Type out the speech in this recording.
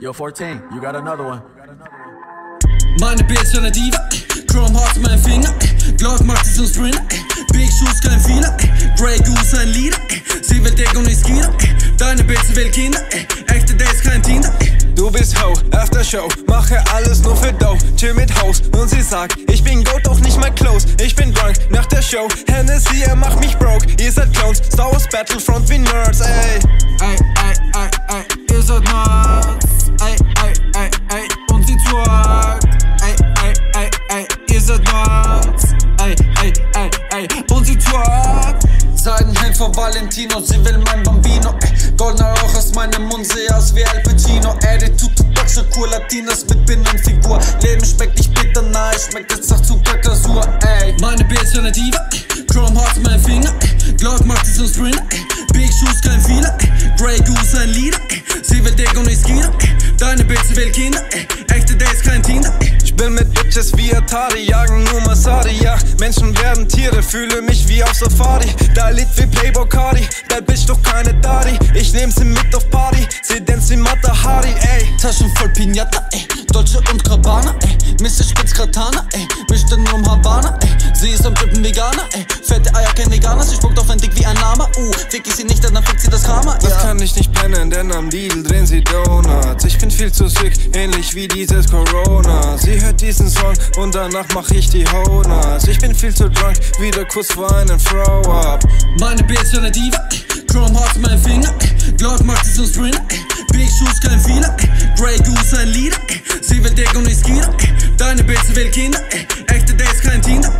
Yo, 14, you got another one. Meine Bitch eine Diva, Chrome Hearts mein Finger, Glock macht sie zum Sprinter, Big Shoes kein Fehler, Grey Goose ein Leader, sie will dick und nicht Skier, deine Bitch will Kinder, echte Dates kein Tinder. Du bist Ho, After Show, mache alles nur für Dough, chill mit Hoes und sie sagt, ich bin Goat, doch nicht mal close, ich bin drunk nach der Show, Hennessy, er macht mich broke, ihr seid Clones, Star Wars Battlefront wie Nerds, ey. Ey, ihr seid nuts, ey, und sie twerkt, ey, ihr seid nuts, ey, und sie twerkt. Seidenhelm von Valentino, sie will mein Bambino, goldener Rauch aus meinem Mund, sehe aus wie Al Pacino, die tut deutsche Latinas mit Binnenfigur, Leben schmeckt nicht bitter, nein, schmeckt jetzt nach Zuckerglasur, ey. Meine Bitch eine Diva, Chrome Hearts mein Finger, Glock macht sie zum Sprinter, Big Shoes kein Fehler, Grey Goose ein Leader, sie will dick und nicht Skier, deine Bitch will Kinder, echte Dates kein Tinder. Ich bin mit Bitches wie Atari, jagen nur Masari, ja. Menschen werden Tiere, fühle mich wie auf Safari. Da Lied wie Playboy Cardi, Bad Bitch doch keine Daddy. Ich nehm sie mit auf Party, sie dance wie Mata Hari, ey. Taschen voll Pinata, ey, Dolce und Gabbana, ey. Mr. Spitz Katana, ey, mischt dann um Havana, ey. Sie ist am Tippen Veganer, ey, fette Eier, kein Veganer. Sie spuckt auf ein Dick wie ein Lama, fick ich sie nicht, dann fickt sie das Karma, ja. Das kann ich nicht pennen, denn am Lidl drehen sie Donuts. Ich bin viel zu sick, ähnlich wie dieses Corona. Sie hört diesen Song und danach mach ich die Honas. Ich bin viel zu drunk, wieder Kuss für einen Throw-Up. Meine Bitch eine Diva, Chrome Hearts mein Finger, Glock macht sie zum Sprinter, Big Shoes kein Fehler, Grey Goose ein Leader, sie will dick und nicht Skier, deine Bitch will Kinder, echte Dates kein Tinder.